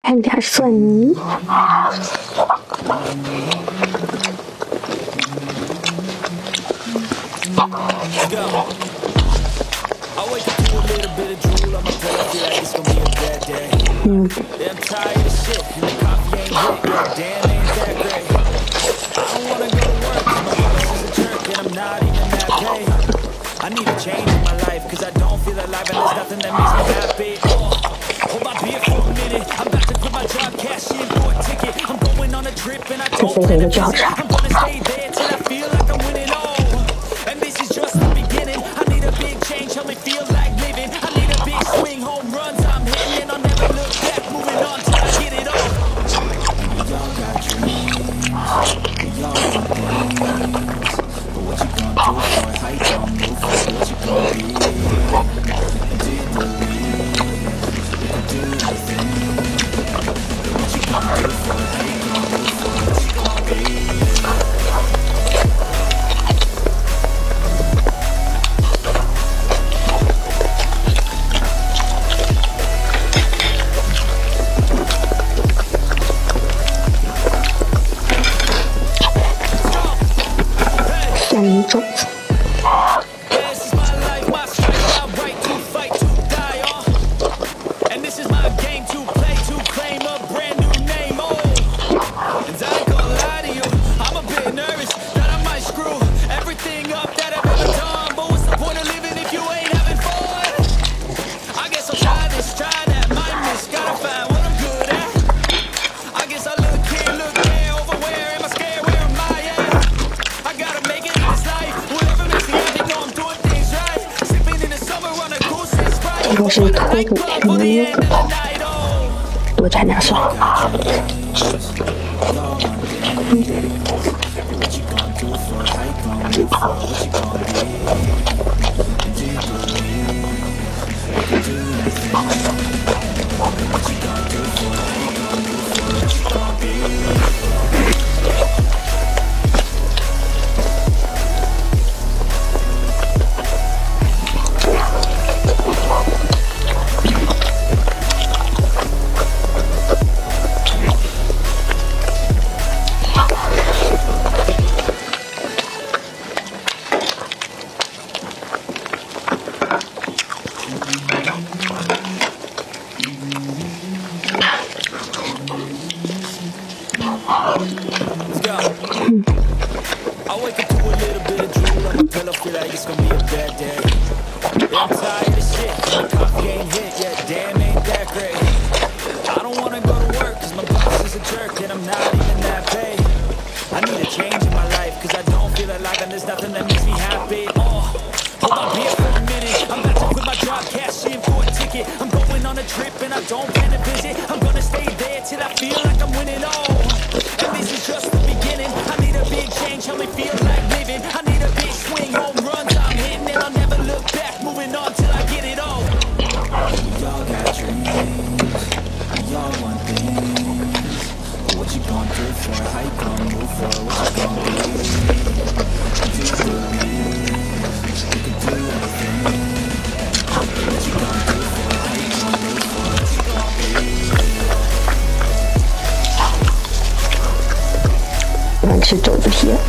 看点蒜泥。 I need a change in my life, cause I don't feel alive and there's nothing that makes me happy. Hold my beer for a minute, I'm about to quit my job, cash in for a ticket. I'm going on a trip and I don't plan to visit. I'm gonna stay there till I feel like I'm winning all. And this is just the beginning, I need a big change, help me feel like living. I need a big swing, home runs I'm hitting, and I'll never look back, moving on till I get it all. We all got dreams, we all want things, but what you gonna do for it? How you gonna move for it? What you gonna be? And do you believe you can do anything? But what you gonna do for it? How you gonna move for it? What you gonna be? 蒜泥种子。这个是脱骨皮的捏子，多蘸点蒜。 I wake up to a little bit of drool on my pillow, feel like it's gonna be a bad day. Yeah, I'm tired of shit, my coffee ain't hit yet, damn ain't that great. I don't wanna go to work, cause my boss is a jerk and I'm not even that paid. I need a change in my life, cause I don't feel alive and there's nothing that makes me happy. Hold my beer for a minute, I'm about to quit my job, cash in for a ticket. I'm going on a trip and I don't plan to visit. I'm gonna stay there till I feel like I'm winning all. And this is just the beginning, I need a big change, help me feel like living. I need a big swing, home runs I'm hitting, and I'll never look back, moving on till I get it all. We all got dreams, we all want things, but what you gonna do for it? How you gonna move for it? What you gonna be? And do you believe you can do anything? What you gonna do for it? How you gonna move for it? What you gonna be? 喜欢吃肘子皮。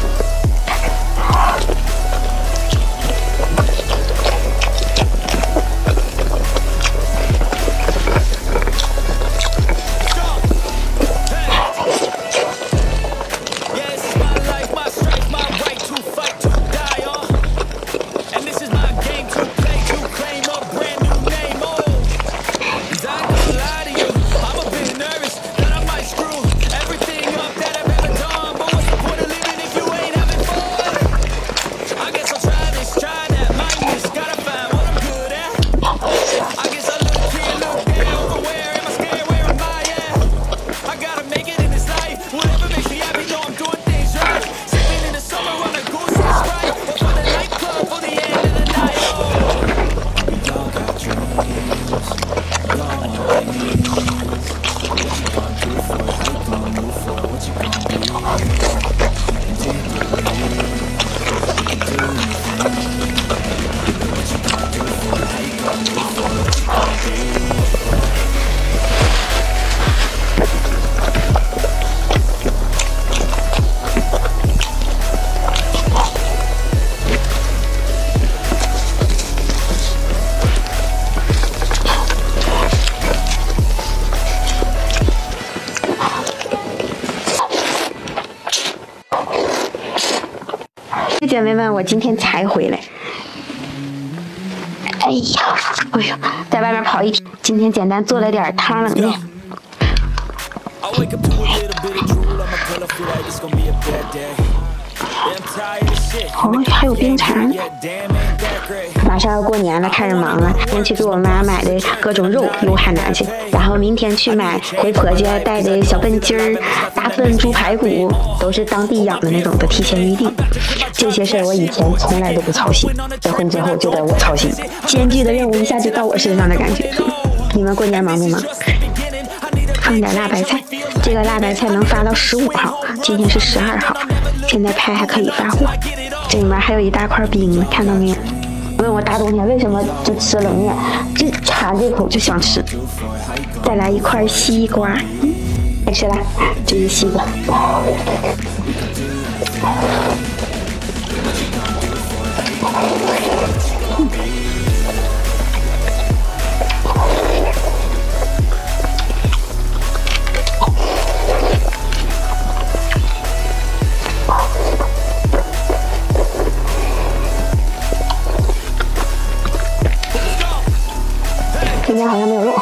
My strife, my right to fight, to die, and this is my game to play. 姐妹们，我今天才回来。哎呀，哎呦，在外面跑一天，今天简单做了点汤冷面。哦，还有冰碴。马上要过年了，开始忙了。今天去给我妈买的各种肉邮海南去，然后明天去买回婆家带的小笨鸡儿、大笨猪排骨，都是当地养的那种的，提前预定。这些事儿我以前从来都不操心，结婚之后就得我操心，艰巨的任务一下就到我身上的感觉。你们过年忙不忙？放点辣白菜，这个辣白菜能发到15号，今天是12号，现在拍还可以发货。这里面还有一大块冰呢，看到没有？问我大冬天为什么就吃冷面，就馋这口就想吃。再来一块西瓜，爱吃啦，这是西瓜。今天好像没有肉。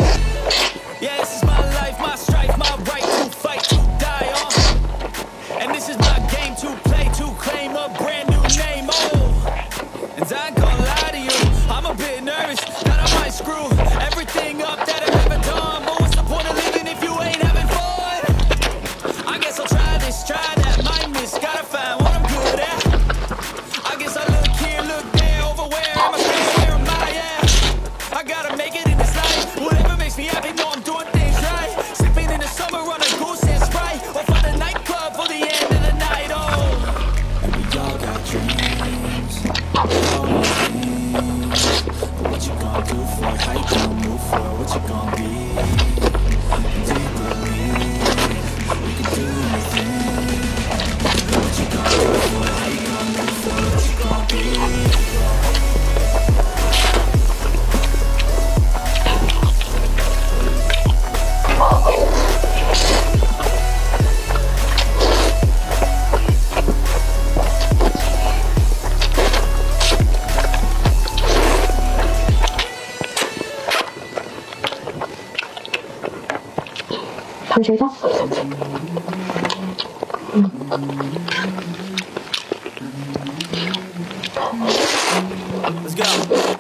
看谁的？Let's go.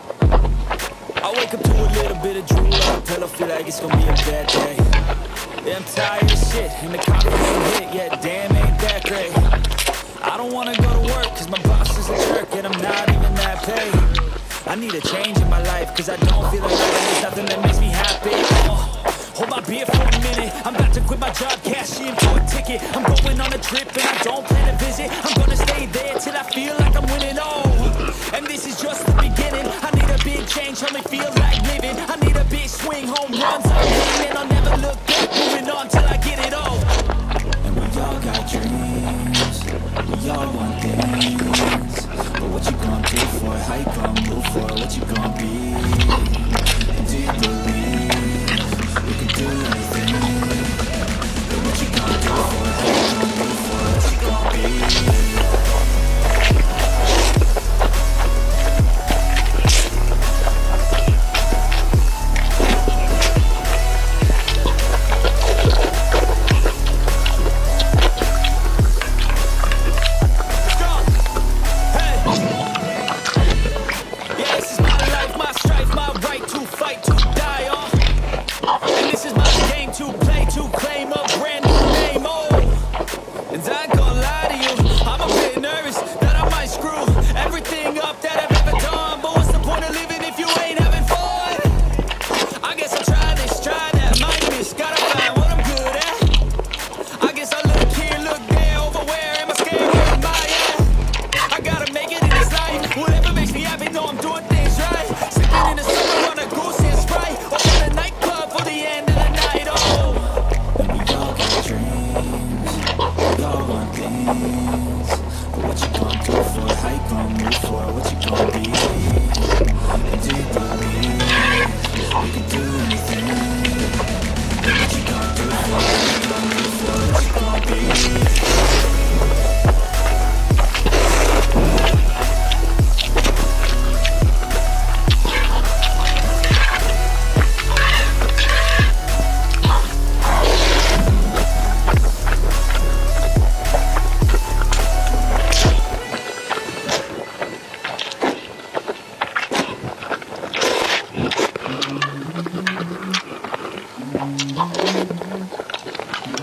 I wake up to a little bit of drool on the pillow, feel like it's gonna be a bad day. Yeah, I'm tired of shit, and the coffee ain't hit yet, damn ain't that great. I don't wanna go to work, cause my boss is a jerk, and I'm not even that paid. I need a change in my life, cause I don't feel like there's nothing that makes me happy. Hold my beer for a minute, I'm about to quit my job, cash in for a ticket. I'm going on a trip and I don't plan to visit. I'm gonna stay there till I feel like I'm winning, oh. And this is just the beginning, I need a big change, help me feel like living. I need a big swing, home runs, I'm hitting, and I'll never look back, moving on till I get it all. And we all got dreams, we all want things. But what you gonna do for it, how you gonna move for it, what you gonna be? And do you believe? We can do anything. But what you gonna do for it? How you gonna move for it? What you gonna be?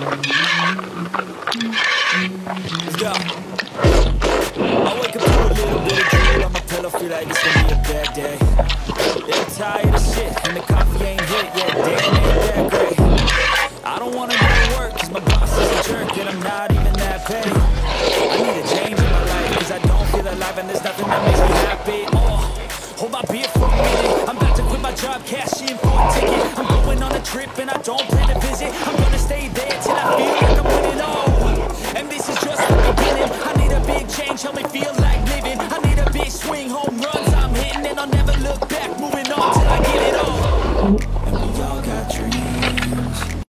Let's go. I wake up to a little bit of drool on my pillow, feel like it's gonna be a bad day. Yeah, I'm tired of shit, and the coffee ain't hit yet, damn, ain't that great. I don't wanna go to work, cause my boss is a jerk, and I'm not even that paid. I need a change in my life, cause I don't feel alive, and there's nothing that makes me happy. Oh, hold my beer for a minute, I'm about to quit my job, cash in for a ticket. I'm going on a trip, and I don't plan to visit. I'm gonna stay there till I feel like I'm winning, oh. And this is just the beginning. I need a big change, help me feel like living.